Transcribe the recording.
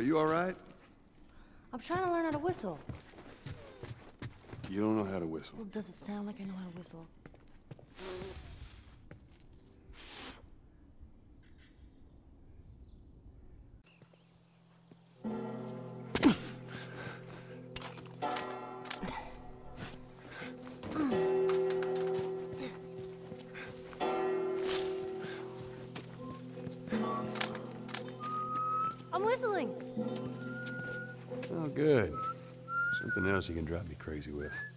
you all right? I'm trying to learn how to whistle. You don't know how to whistle. Well, does it sound like I know how to whistle? I'm whistling. Oh, good. Something else you can drive me crazy with.